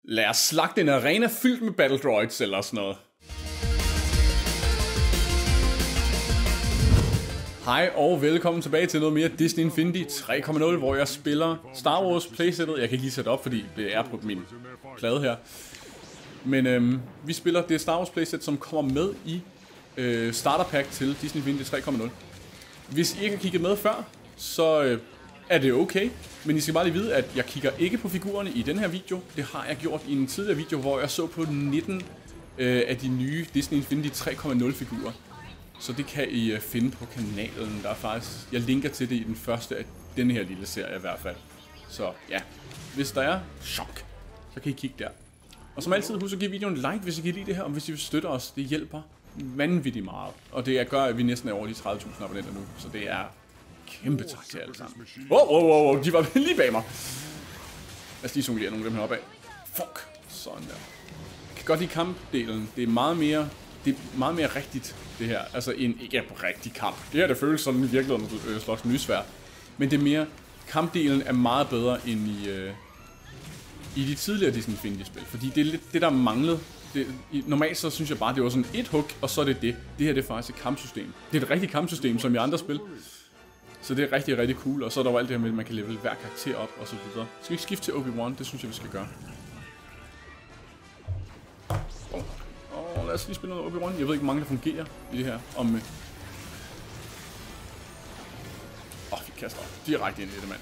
Lad os slagte en arena fyldt med battle droids eller sådan noget. Hej og velkommen tilbage til noget mere Disney Infinity 3.0, hvor jeg spiller Star Wars playsettet. Jeg kan ikke lige sætte op, fordi det er på min plade her. Men vi spiller det Star Wars playset, som kommer med i starter pack til Disney Infinity 3.0. Hvis I ikke har kigget med før, så er det okay. Men I skal bare lige vide, at jeg kigger ikke på figurerne i den her video. Det har jeg gjort i en tidligere video, hvor jeg så på 19 af de nye Disney Infinity 3.0 figurer. Så det kan I finde på kanalen. Der er faktisk, jeg linker til det i den første af denne her lille serie i hvert fald. Så ja, hvis der er chok, så kan I kigge der. Og som altid, husk at give videoen en like, hvis I kan lide det her, og hvis I vil støtte os. Det hjælper vanvittigt meget. Og det gør, at vi næsten er over de 30.000 abonnenter nu. Så det er kæmpe tak til alle sammen. Wow, de var lige bag mig. Lad os lige zonere nogle af dem her opad. Fuck, sådan der. Jeg kan godt lide kampdelen. Det er meget mere rigtigt, det her. Altså ikke en rigtig kamp. Det her, det føles sådan i virkeligheden, slås med lysvær. Men det er mere, kampdelen er meget bedre end i de tidligere Disney Infinity-spil. Fordi det er lidt det, der manglede. Normalt så synes jeg bare, det var sådan et hook, og så er det det. Det her det er faktisk et kampsystem. Det er et rigtigt kampsystem, som i andre spil. Så det er rigtig, rigtig cool. Og så er der jo alt det her med, at man kan level hver karakter op, og så videre. Skal vi skifte til Obi-Wan? Det synes jeg, vi skal gøre. Lad os lige spille noget Obi-Wan. Jeg ved ikke, hvor mange der fungerer i det her. Vi kaster direkte ind i det, mand.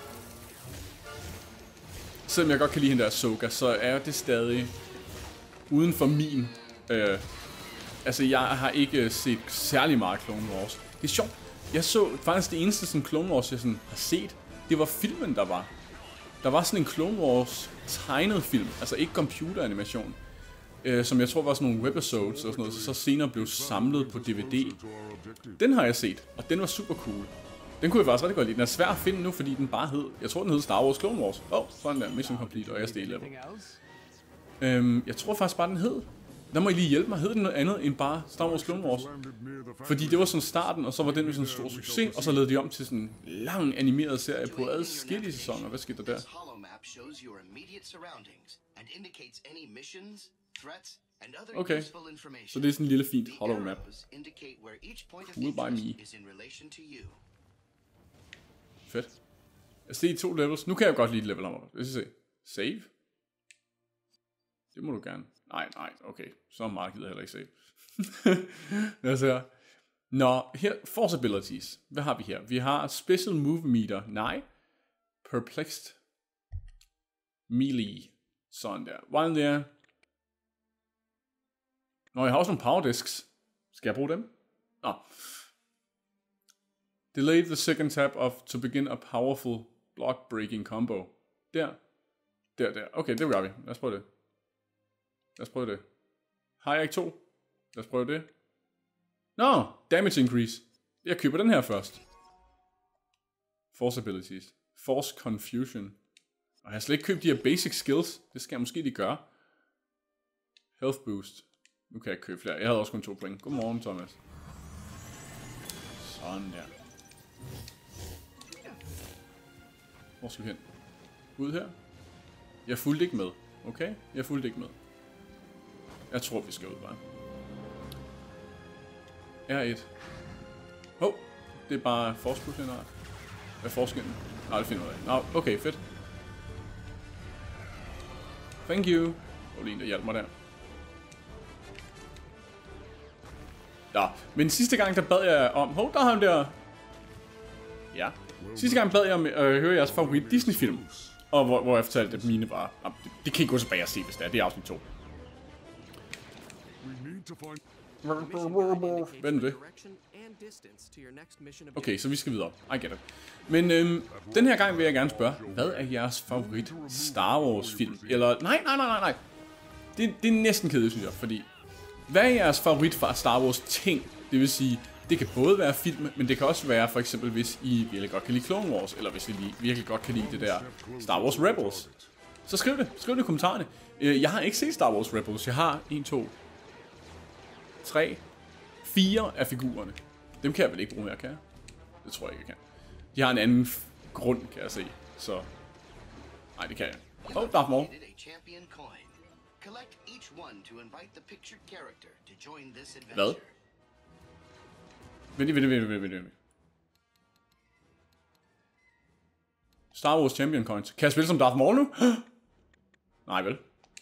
Selvom jeg godt kan lide hende der Ahsoka, så er det stadig uden for min... altså, jeg har ikke set særlig meget Clone Wars. Det er sjovt. Jeg så faktisk det eneste sådan Clone Wars, jeg sådan har set, det var filmen, der var. Der var sådan en Clone Wars tegnet film, altså ikke computeranimation. Som jeg tror var sådan nogle webisodes og sådan noget, så senere blev samlet på DVD. Den har jeg set, og den var super cool. Den kunne jeg faktisk rigtig godt lide. Den er svær at finde nu, fordi den bare hed... Jeg tror, den hed Star Wars Clone Wars. Sådan der. Mission Complete, og jeg steg level. Jeg tror faktisk bare, den hed... Der må I lige hjælpe mig. Hed den noget andet end bare Star Wars Clone Wars? Fordi det var sådan starten, og så var den sådan en stor succes, og så lavede de om til sådan en lang animeret serie på adskillige sæsoner. Hvad skete der der? Okay, så det er sådan en lille fint hollow-map. Cool by me. Fedt. Jeg ser 2 levels. Nu kan jeg godt lide level nummer. Lad os se. Save? Det må du gerne. Nej, okay. Så meget gider jeg heller ikke save. Lad os se. Nå, her, Force Abilities. Hvad har vi her? Vi har Special Move Meter. Nej. Perplexed. Melee. Sådan der. While there. Nå, jeg har også nogle power discs. Skal jeg bruge dem? Nå. Delay the second tap to begin a powerful block breaking combo. Der. Okay, det gør vi. Lad os prøve det. Har jeg ikke 2? Lad os prøve det. Nå, damage increase. Jeg køber den her først. Force abilities. Force confusion. Og jeg har slet ikke købt de her basic skills. Det skal jeg måske lige gøre. Health boost. Nu kan jeg ikke købe flere. Jeg havde også kun 2 point. Godmorgen, Thomas. Sådan der. Hvor skal vi hen? Ud her? Jeg fulgte ikke med. Okay? Jeg fulgte ikke med. Jeg tror, vi skal ud bare. R1. Det er bare force push, nej. Hvad er forskellen? Nej, det finder jeg ud af. Nå, okay, fedt. Thank you. Og lige en, der hjalp mig der. Ja, men sidste gang, der bad jeg om... der har han der... Ja. Sidste gang bad jeg om at høre jeres favorit Disney-film. Og hvor jeg fortalte, at mine var... Det kan I gå tilbage og se, hvis det er. Det er afsnit 2. Hvad er det? Okay, så vi skal videre. I get it. Men den her gang vil jeg gerne spørge, hvad er jeres favorit Star Wars film? Eller, nej. Det er næsten kedeligt, synes jeg, fordi... Hvad er jeres favorit fra Star Wars ting? Det vil sige, det kan både være film, men det kan også være for eksempel, hvis I virkelig godt kan lide Clone Wars, eller hvis I virkelig godt kan lide det der Star Wars Rebels. Så skriv det i kommentarerne. Jeg har ikke set Star Wars Rebels. Jeg har 1, 2, 3, 4 af figurerne. Dem kan jeg vel ikke bruge mere, kan jeg? Det tror jeg ikke, jeg kan. De har en anden grund, kan jeg se. Så... Nej, det kan jeg. Darth Maul. Hvad? Vent. Star Wars Champion Coins. Kan jeg spille som Darth Maul nu? Nej, vel?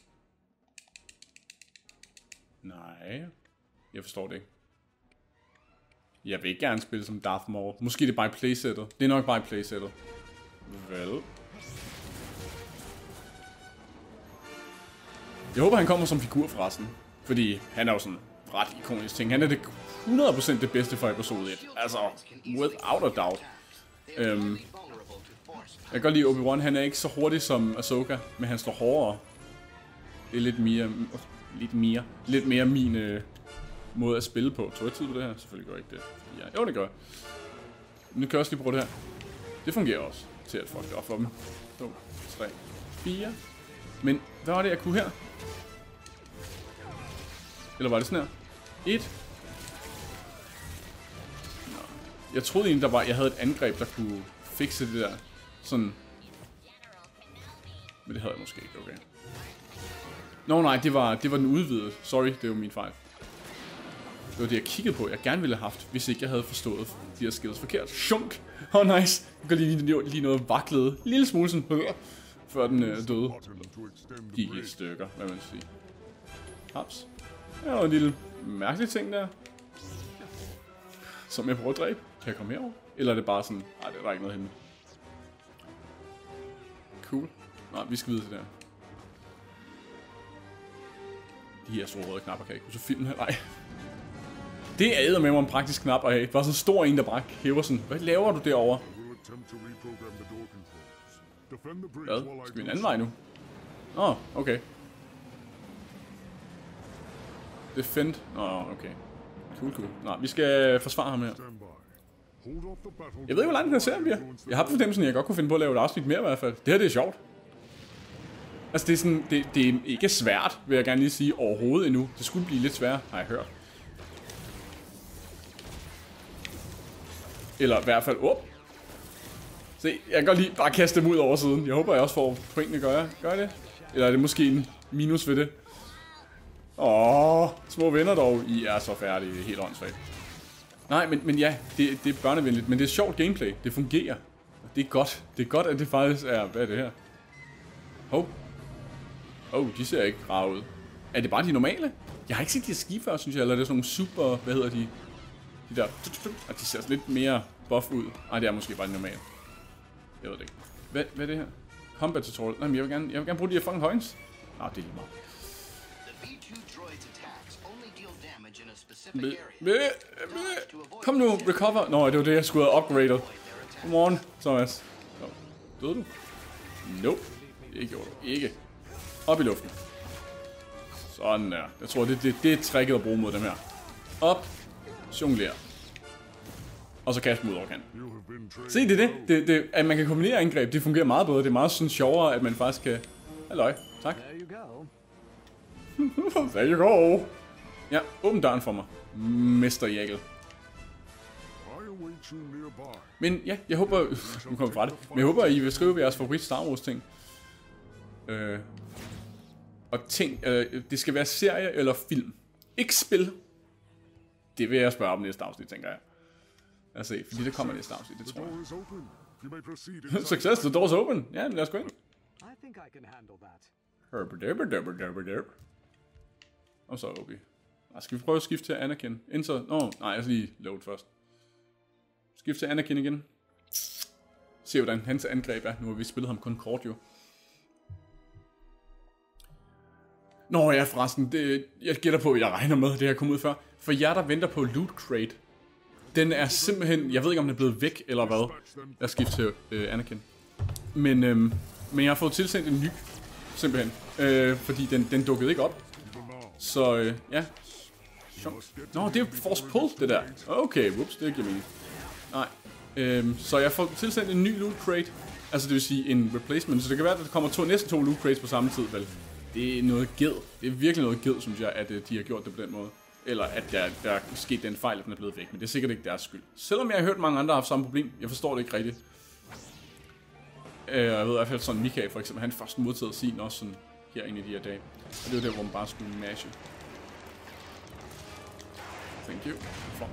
Nej. Jeg forstår det ikke. Jeg vil ikke gerne spille som Darth Maul. Måske det er bare i playsettet. Det er nok bare i playsettet. Vel. Jeg håber, han kommer som figur forresten. Fordi han er jo sådan ret ikonisk ting. Han er det 100% det bedste for episode 1. Altså, without a doubt. Jeg kan godt lide Obi-Wan. Han er ikke så hurtig som Ahsoka, men han slår hårdere. Det er lidt mere min måde at spille på. Tror jeg tid på det her? Selvfølgelig gør jeg ikke det. Ja, jo, det gør jeg. Nu kan jeg også lige bruge det her. Det fungerer også til at fuck det op for dem. 2, 3, 4. Men hvad var det, jeg kunne her? Eller var det sådan her? 1. Nå. Jeg troede egentlig, jeg havde et angreb, der kunne fikse det der. Sådan. Men det havde jeg måske ikke, okay. Nå nej, det var den udvidede. Sorry, det var min fejl. Det var det, jeg kiggede på, jeg gerne ville have haft, hvis ikke jeg havde forstået de her skills forkert. Shunk! Nice! Jeg kan lige noget vaklede. Lille smule sådan, før den døde. Gik i stykker, hvad man sige. Haps. Der var en lille mærkelig ting der. Som jeg prøver at dræbe. Kan jeg komme herover? Eller er det bare sådan, nej, det er der ikke noget henne. Cool. Nej, vi skal videre til det her. De her store røde knapper kan jeg ikke. Så filmen her, nej. Det er eddermame en praktisk knap at have. Bare så stor en, der bare hæver sådan. Hvad laver du derovre? Hvad? Skal vi en anden vej nu? Okay. Defend. Okay. Cool. Nej, vi skal forsvare ham her. Jeg ved ikke, hvor langt den her serie bliver. Jeg har på fornemmelsen, at jeg godt kunne finde på at lave et afsnit mere i hvert fald. Det her, det er sjovt. Altså, det er sådan, det er ikke svært, vil jeg gerne lige sige, overhovedet endnu. Det skulle blive lidt sværere, har jeg hørt. Eller i hvert fald, se, jeg kan godt lige bare kaste dem ud over siden. Jeg håber, jeg også får pointene, gør det? Eller er det måske en minus ved det? Små venner dog. I er så færdige, helt åndssvagt. Nej, men ja, det er børnevenligt, men det er sjovt gameplay. Det fungerer. Det er godt. Det er godt, at det faktisk er... Hvad er det her? De ser ikke rare ud. Er det bare de normale? Jeg har ikke set de her ski før, synes jeg. Eller er det sådan nogle super... Hvad hedder de? De der... Og de ser lidt mere buff ud. Nej, det er måske bare de normale. Jeg ved det ikke. Hvad er det her? Combat tutorial. Nej, men jeg vil gerne bruge de her fucking coins. Det er lige meget. Kom nu, recover. Nå, det var det, jeg skulle have upgraded. Come on, Thomas. Døde du? Nope. Det gjorde du ikke. Op i luften. Sådan der. Jeg tror, det er tricket at bruge mod dem her. Op. Jonglere. Og så kaste mod over kanten. Se, det er det. At man kan kombinere angreb, det fungerer meget bedre. Det er meget sådan sjovere, at man faktisk kan... Halløj. Tak. There you go. Ja, åbn døren for mig. Mester Jægel. Men ja, jeg håber... Nu kommer vi fra det. Men jeg håber, I vil skrive jeres favorit Star Wars ting. Og ting... det skal være serie eller film. Ikke spil. Det vil jeg spørge om næste afsnit, tænker jeg. Lad os se, fordi det kommer næste afsnit, det tror jeg. Success, the door's open. Ja, lad os gå ind. Og så Obi. Skal vi prøve at skifte til Anakin? Nej, jeg skal lige load først. Skift til Anakin igen. Se hvordan hans angreb er. Nu har vi spillet ham kun kort jo. Nå ja, forresten. Jeg gætter på, jeg regner med, det her kom ud før. For jer, der venter på Loot Crate. Den er simpelthen... Jeg ved ikke, om den er blevet væk, eller hvad. Jeg skifter til Anakin. Men jeg har fået tilsendt en ny. Simpelthen. Fordi den dukkede ikke op. Så ja. Nå, det er Force Pull, det der. Okay, whoops, det giver mening. Nej. Så jeg får tilsendt en ny Loot Crate. Altså det vil sige en replacement. Så det kan være, at der kommer næsten 2 Loot Crates på samme tid, vel? Det er noget ged. Det er virkelig noget ged, synes jeg, at de har gjort det på den måde. Eller at der er sket den fejl, at den er blevet væk. Men det er sikkert ikke deres skyld. Selvom jeg har hørt mange andre har haft samme problem. Jeg forstår det ikke rigtigt. Jeg ved i hvert fald sådan, Michael for eksempel, han først modtaget sin også sådan herinde i de her dage. Og det var der, hvor man bare skulle mashe. Thank you. Fuck.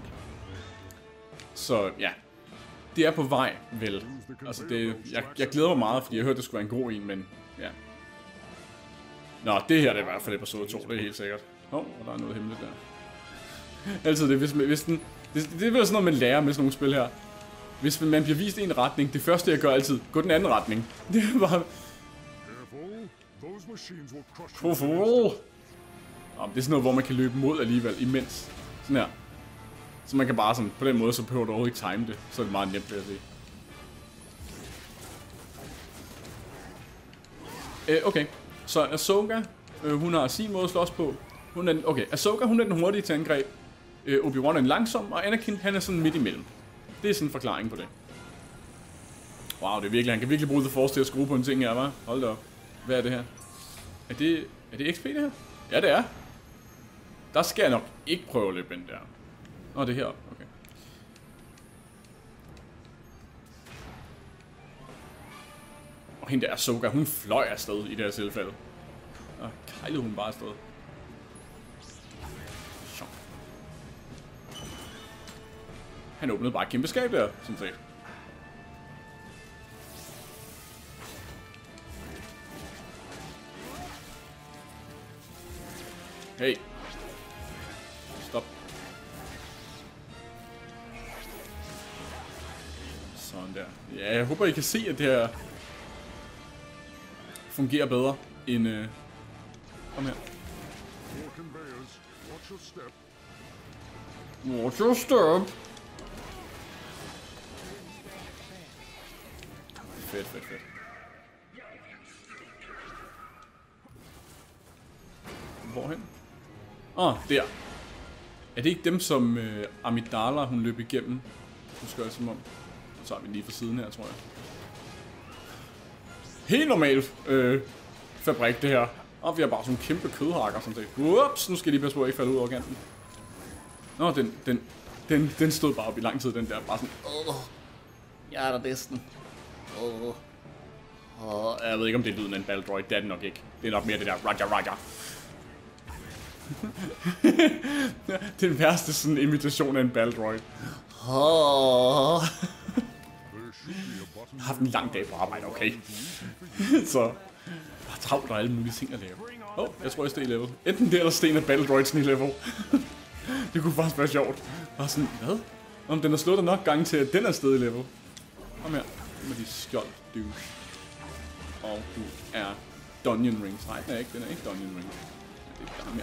Så ja, det er på vej, vel. Altså det, jeg glæder mig meget, fordi jeg hørte, det skulle være en god en, men ja. Nå, det her det er i hvert fald episode 2, det er helt sikkert. Og der er noget hemmeligt der. Altid det, hvis den... Det er vel sådan noget, man lærer med sådan nogle spil her. Hvis man bliver vist i en retning, det første jeg gør altid, gå den anden retning. Det er bare... Det er sådan noget, hvor man kan løbe mod alligevel, imens. Sådan her. Så man kan bare sådan, på den måde, så behøver du overhovedet ikke time det. Så er det meget nemt, vil jeg sige. Okay, så Ahsoka, hun har sin måde at slås på. Ahsoka, hun er den hurtige til angreb. Obi-Wan er en langsom, og Anakin, han er sådan midt imellem. Det er sådan en forklaring på det. Wow, det er virkelig, han kan virkelig bruge The Force til at skrue på en ting her, hva'? Hold da op. Hvad er det her? Er det XP, det her? Ja, det er. Der skal jeg nok ikke prøve at løbe ind der. Nå, det er heroppe. Okay. Og hende der Ahsoka, hun fløj afsted i det her tilfælde. Og kejlede hun bare afsted. Så. Han åbnede bare et kæmpe skab der, sådan set. Hey. Stop. Sådan der. Ja, jeg håber I kan se, at det her fungerer bedre end... Kom her. Watch your step. Fedt, fedt, fedt. Hvorhen? Der. Er det ikke dem, som Amidala, hun løb igennem? Husker jeg som om. Så tager vi lige fra siden her, tror jeg. Helt normal fabrik, det her. Og vi har bare sådan en kæmpe kødhakker, sådan set. Ups, nu skal de passe på, at jeg ikke falder ud over kanten. Nå, den stod bare op i lang tid, den der. Bare sådan, jeg er der næsten. Jeg ved ikke, om det er lyden af en Baldroid. Det er det nok ikke. Det er nok mere det der Roger. Den værste sådan imitation af en Baldroid. Jeg har haft en lang dag på arbejde, okay. Så jeg har travlt og alle mulige ting at lave. Jeg tror jeg steg level. Enten det eller sten af Baldroids i level. Det kunne faktisk være sjovt. Og sådan, hvad? Om den har slået dig nok gange til, at den er stedet i level. Kom her. Med de skjold, du. Og du er Dungeon Rings. Nej, den er ikke Dungeon Rings. Det er ham her.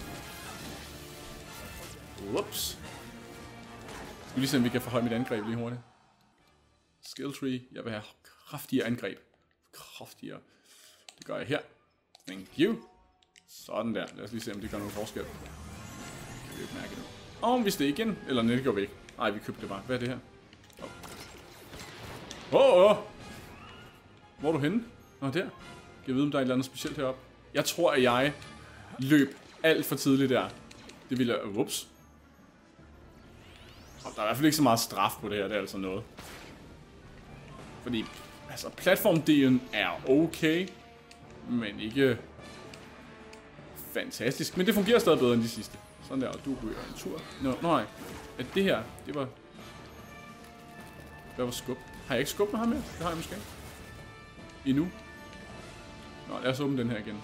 Whoops. Skal vi lige se, om vi kan forhøje mit angreb lige hurtigt. Skill tree. Jeg vil have kraftigere angreb. Kraftigere. Det gør jeg her. Thank you. Sådan der. Lad os lige se, om det gør nogen forskel. Kan vi ikke mærke det. Og hvis det igen. Eller nej, det går vi ikke. Nej, vi købte det bare. Hvad er det her? Hvor er du henne? Nå, der. Jeg ved, om der er et eller andet specielt heroppe. Jeg tror, at jeg løb alt for tidligt der. Det ville jeg... Whoops. Der er i hvert fald ikke så meget straf på det her. Det er altså noget. Fordi... Altså, platformdelen er okay. Men ikke... fantastisk. Men det fungerer stadig bedre end de sidste. Sådan der. Og du ryger en tur. Nej. At det her... Det var... Hvad var skub? Har jeg ikke skub med ham her? Det har jeg måske. Endnu. Nå, lad os åbne den her igen.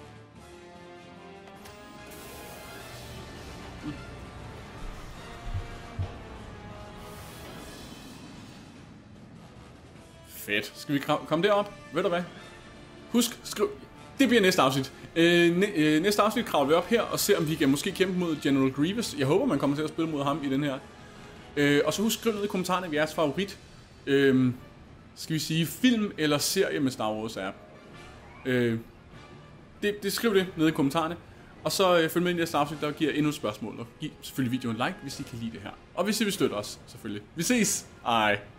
Fedt. Skal vi komme derop? Ved du hvad? Husk, skriv. Det bliver næste afsnit. Næste afsnit kravler vi op her og ser, om vi kan måske kæmpe mod General Grievous. Jeg håber, man kommer til at spille mod ham i den her. Og så husk, skriv ned i kommentarerne, hvad jeres favorit. Skal vi sige film eller serie med Star Wars er. Skriv det nede i kommentarerne. Og så følg med i næste afsnit, der giver endnu et spørgsmål. Og giv selvfølgelig videoen en like, hvis I kan lide det her. Og hvis I vil støtte os, selvfølgelig. Vi ses! Hej!